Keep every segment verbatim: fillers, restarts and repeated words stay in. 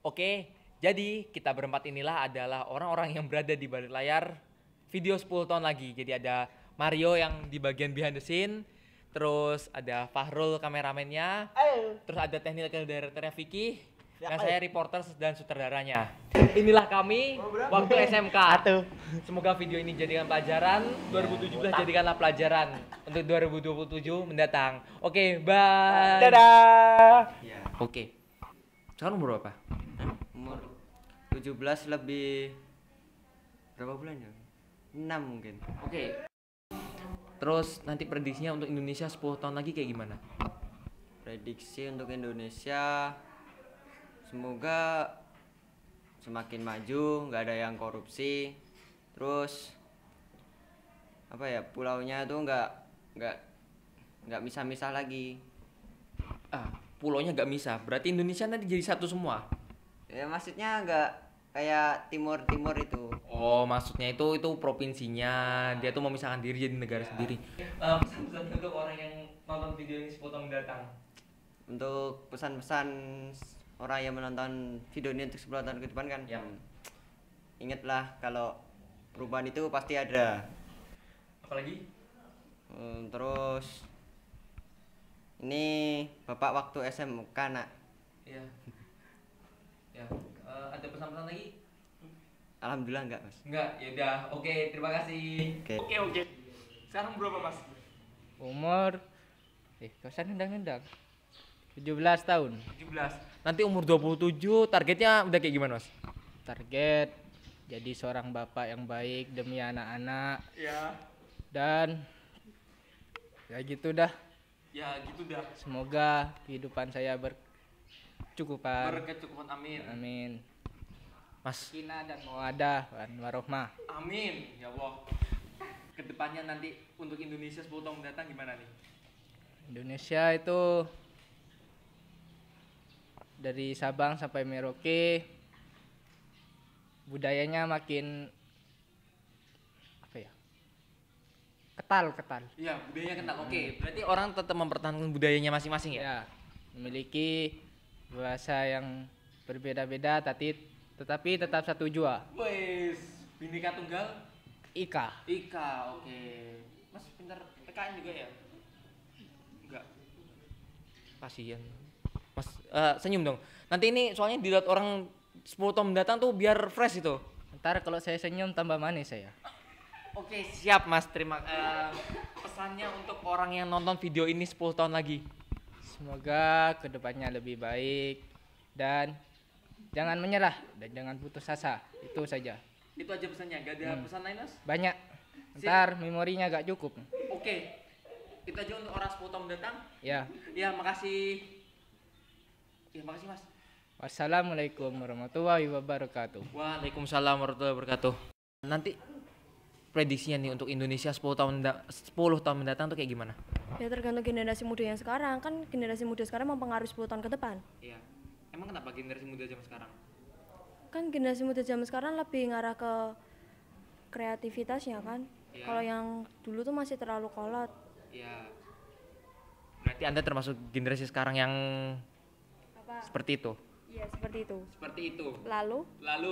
Oke, jadi kita berempat inilah adalah orang-orang yang berada di balik layar video sepuluh tahun lagi. Jadi ada Mario yang di bagian behind the scene, terus ada Fahrul kameramennya, Ayo. terus ada technical directornya Vicky, Ya, dan ayo. saya reporter dan sutradaranya. Inilah kami waktu S M K. Satu. Semoga video ini jadikan pelajaran, dua ribu tujuh belas jadikanlah pelajaran untuk dua ribu dua puluh tujuh mendatang. Oke, bye. Dadah. Ya, Oke. Sekarang umur berapa? umur tujuh belas lebih berapa bulan ya? enam mungkin. Oke. Terus nanti prediksinya untuk Indonesia sepuluh tahun lagi kayak gimana? Prediksi untuk Indonesia semoga semakin maju, nggak ada yang korupsi. Terus apa ya, pulaunya tuh nggak nggak nggak misah-misah lagi. Ah, pulaunya gak misah. Berarti Indonesia nanti jadi satu semua. Ya maksudnya nggak kayak timur-timur itu. Oh, maksudnya itu itu provinsinya. Dia tuh memisahkan diri jadi negara sendiri. Um, pesan-pesan untuk orang yang nonton video ini sepuluh tahun mendatang. Untuk pesan-pesan orang yang menonton video ini untuk sepuluh tahun ke depan kan, Ya. ingatlah kalau perubahan itu pasti ada. Apalagi? Hmm, terus ini bapak waktu S M K nak. Ya. Ya. Eh, ada pesan-pesan lagi? Alhamdulillah enggak mas. Enggak, ya udah. Oke, terima kasih. Oke. Oke, oke. Sekarang berapa, Mas? Umur eh kosan undang-undang tujuh belas tahun. tujuh belas. Nanti umur dua puluh tujuh targetnya udah kayak gimana, Mas? Target jadi seorang bapak yang baik demi anak-anak Ya. dan ya gitu dah. Ya, gitu dah. Semoga kehidupan saya bercukupan. Berkecukupan, amin. Amin. Mas, Kina dan mawadah wan warohmah. amin. Ya Allah. Kedepannya nanti untuk Indonesia sepuluh tahun mendatang gimana nih? Indonesia itu dari Sabang sampai Merauke budayanya makin apa ya? Ketal, ketal. Iya, budayanya kental. Oke, berarti orang tetap mempertahankan budayanya masing-masing ya? Ya, memiliki bahasa yang berbeda-beda tapi tetapi tetap satu jua. Wes, Bhinneka Tunggal Ika. Ika, oke. Mas pintar P K N juga ya? Enggak. Kasihan. Mas, eh, senyum dong. Nanti ini soalnya dilihat orang sepuluh tahun mendatang tuh biar fresh itu. Ntar kalau saya senyum tambah manis saya. Oke, siap Mas. Terima kasih. Pesannya untuk orang yang nonton video ini sepuluh tahun lagi. Semoga kedepannya lebih baik dan jangan menyerah dan jangan putus asa. Itu saja. Itu aja pesannya, gak ada pesan lain Mas? Banyak. Ntar memorinya gak cukup. Oke. Itu aja untuk orang sepuluh tahun mendatang. Ya. Ya, makasih. Ya, makasih Mas. Wassalamualaikum warahmatullahi wabarakatuh. Waalaikumsalam warahmatullahi wabarakatuh. Nanti prediksinya nih untuk Indonesia sepuluh tahun menda- sepuluh tahun mendatang tuh kayak gimana? Ya tergantung generasi muda yang sekarang, kan generasi muda sekarang mempengaruhi sepuluh tahun ke depan. Iya. Emang kenapa generasi muda zaman sekarang? Kan generasi muda zaman sekarang lebih ngarah ke kreativitasnya kan. Iya. Kalau yang dulu tuh masih terlalu kolot. Iya. Berarti Anda termasuk generasi sekarang yang Apa? seperti itu. Iya, seperti itu. Seperti itu. Lalu Lalu.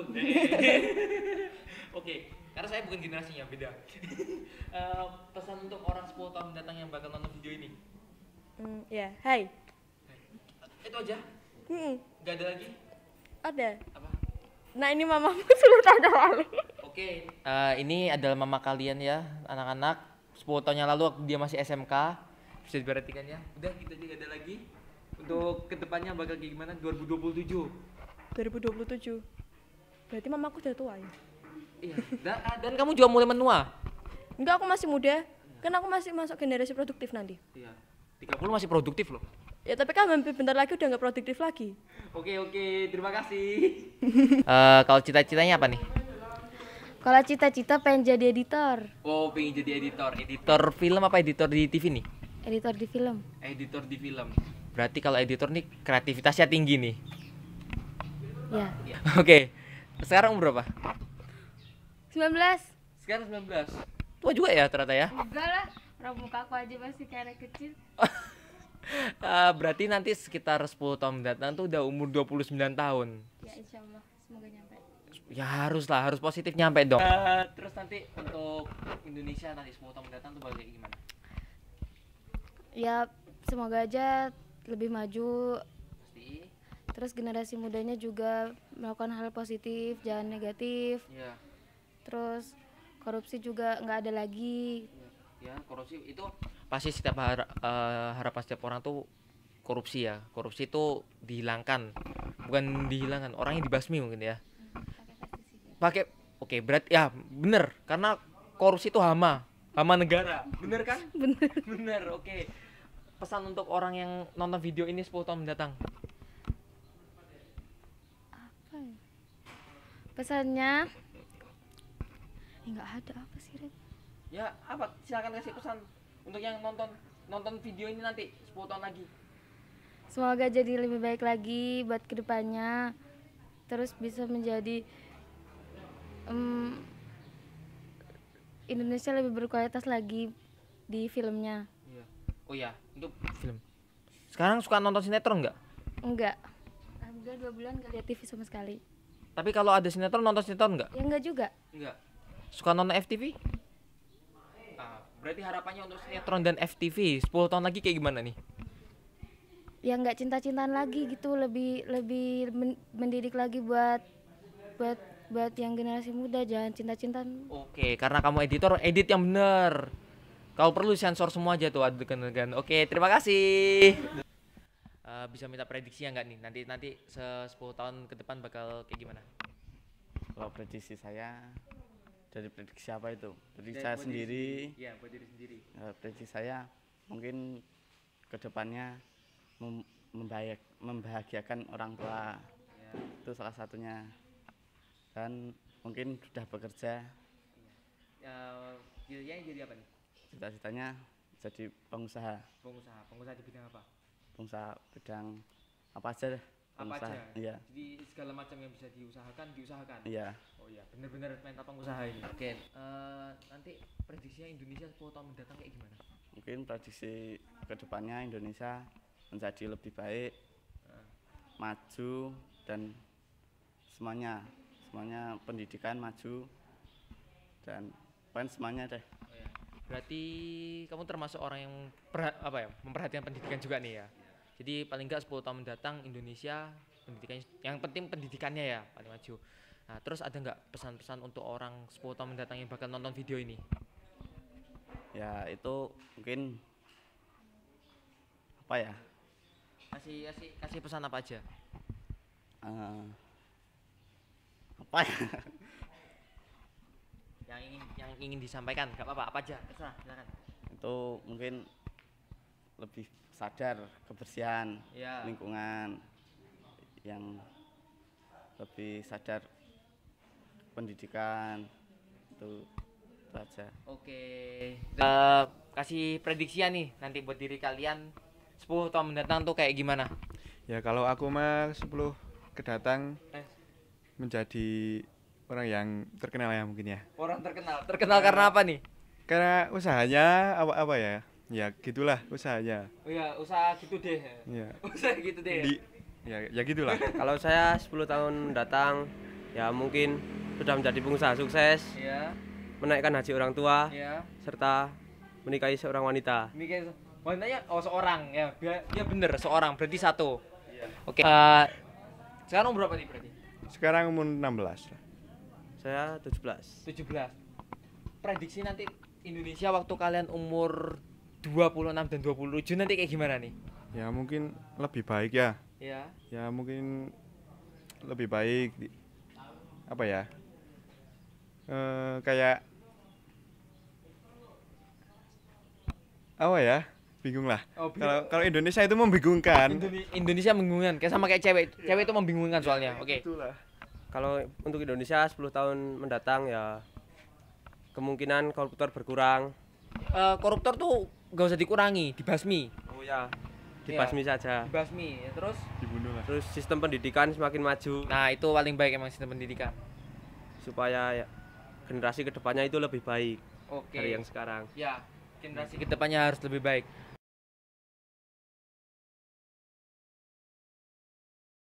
Oke, karena saya bukan generasinya, beda. Eh, pesan untuk orang sepuluh tahun mendatang yang bakal nonton video ini. hmm, ya, hai. Itu aja. Hmm, Gak ada lagi. ada. Apa? Nah, ini mamamu sepuluh tahun yang lalu. Oke, eh, ini adalah mama kalian ya, anak-anak. sepuluh tahun yang lalu waktu dia masih S M K. Bisa diperhatikan ya. Udah, kita juga ada lagi. Untuk kedepannya bakal kayak gimana dua ribu dua puluh tujuh. dua ribu dua puluh tujuh. Berarti mamaku udah tua ya? Iya. Dan, dan kamu juga mulai menua. Enggak, aku masih muda. Kan aku masih masuk generasi produktif nanti. Iya. tiga puluh masih produktif loh. Ya tapi kan hampir bentar lagi udah nggak produktif lagi. Oke, oke. Terima kasih. Eh, kalau cita-citanya apa nih? Kalau cita-cita pengen jadi editor. Oh, pengen jadi editor. Editor film apa editor di T V nih? Editor di film. Editor di film. Berarti kalau editor nih kreativitasnya tinggi nih. Ya. Oke. Sekarang umur berapa? sembilan belas. Sekarang sembilan belas. Tua juga ya ternyata ya. Enggak lah. Orang muka aku aja masih kayak anak kecil. Eh, berarti nanti sekitar sepuluh tahun mendatang tuh udah umur dua puluh sembilan tahun. Ya insya Allah semoga nyampe. Ya harus lah, harus positif nyampe dong. Eh, terus nanti untuk Indonesia nanti sepuluh tahun mendatang tuh bakal kayak gimana? Ya semoga aja lebih maju. Pasti. Terus generasi mudanya juga melakukan hal positif, jangan negatif. Iya. Terus korupsi juga nggak ada lagi. Ya, korupsi itu pasti setiap har- eh, harapan setiap orang tuh korupsi ya. Korupsi itu dihilangkan. Bukan dihilangkan, orangnya dibasmi mungkin ya. Pakai oke, berarti ya bener karena korupsi itu hama, hama negara. Bener kan? Bener. Bener, oke. Pesan untuk orang yang nonton video ini sepuluh tahun mendatang. Apa ya? Pesannya eh, nggak ada apa sih Red? Ya, apa? Silakan kasih pesan untuk yang nonton nonton video ini nanti sepuluh tahun lagi. Semoga jadi lebih baik lagi buat kedepannya. Terus bisa menjadi em, Indonesia lebih berkualitas lagi di filmnya. Iya. Oh ya, untuk film. Sekarang suka nonton sinetron nggak? Enggak. Alhamdulillah dua bulan gak lihat T V sama sekali. Tapi kalau ada sinetron nonton sinetron nggak? Ya enggak juga. Enggak. Suka nonton F T V? Ah, berarti harapannya untuk sinetron dan F T V sepuluh tahun lagi kayak gimana nih? Ya enggak cinta-cintaan lagi gitu, lebih lebih men- mendidik lagi buat buat buat yang generasi muda, jangan cinta-cintaan. Oke, karena kamu editor, edit yang bener. Kalau perlu sensor semua aja tuh adegan-adegan. Oke, terima kasih. Eh, bisa minta prediksi ya nggak nih? Nanti nanti se- sepuluh tahun ke depan bakal kayak gimana? Kalau prediksi saya dari prediksi apa itu? Prediksi Dari saya buat diri sendiri, Iya, buat diri sendiri. eh, prediksi saya mungkin kedepannya mem- membahagia- membahagiakan orang tua, Ya. itu salah satunya. Dan mungkin sudah bekerja, Ya, cita-citanya jadi apa nih? cita-citanya jadi pengusaha, Pengusaha. Pengusaha di bidang apa? pengusaha bidang apa aja deh, Apa pengusaha. aja? Iya, Jadi segala macam yang bisa diusahakan, diusahakan. iya. Oh iya, bener-bener mental pengusaha ini. Oke, eh, nanti prediksinya Indonesia sepuluh tahun mendatang kayak gimana? Mungkin prediksi kedepannya Indonesia menjadi lebih baik, Eh, maju, dan semuanya semuanya pendidikan maju, dan poin semuanya deh. oh ya. Berarti kamu termasuk orang yang perha- apa ya, memperhatikan pendidikan juga nih ya. Jadi paling nggak sepuluh tahun mendatang Indonesia pendidikan yang penting pendidikannya ya paling maju. Nah, terus ada nggak pesan-pesan untuk orang sepuluh tahun mendatang yang bakal nonton video ini? Ya itu mungkin apa ya, Kasih kasih kasih pesan apa aja? eh, apa ya Yang ingin yang ingin disampaikan, nggak apa-apa, apa aja, terserah, silakan. itu mungkin lebih sadar kebersihan Ya. lingkungan, yang lebih sadar pendidikan, itu, itu aja. Oke. Eh, kasih prediksi ya nih nanti buat diri kalian sepuluh tahun mendatang tuh kayak gimana? Ya kalau aku mah sepuluh kedatang Eh. menjadi orang yang terkenal ya mungkin ya. Orang terkenal. Terkenal karena apa nih? Karena usahanya apa-apa ya. Ya gitulah usahanya. Oh ya, usaha gitu deh. Ya. Usaha gitu deh. Di ya ya gitulah. Kalau saya sepuluh tahun mendatang ya mungkin sudah menjadi pengusaha sukses, Iya, menaikkan haji orang tua, iya. serta menikahi seorang wanita. Mikir wanitanya oh seorang ya. Dia, dia bener seorang, berarti satu. Oke. Eh, sekarang umur berapa nih berarti? Sekarang umur enam belas lah. Saya tujuh belas. tujuh belas. Prediksi nanti Indonesia waktu kalian umur dua puluh enam dan dua puluh tujuh nanti kayak gimana nih? Ya mungkin lebih baik ya. Ya. Ya mungkin lebih baik di- apa ya? Eh, kayak apa ya? Bingung lah. Oh, bingung. Kalau kalau Indonesia itu membingungkan. Indone- Indonesia membingungkan, kayak sama kayak cewek. Cewek itu membingungkan soalnya. Oke. Itulah. Kalau untuk Indonesia sepuluh tahun mendatang ya kemungkinan koruptor berkurang. Eh, koruptor tuh gak usah dikurangi, dibasmi. Oh ya, dibasmi saja. Dibasmi, ya, terus. Dibunuh lah. Terus sistem pendidikan semakin maju Nah itu paling baik emang sistem pendidikan. supaya ya, generasi kedepannya itu lebih baik Oke. dari yang sekarang. Ya, generasi kedepannya harus lebih baik.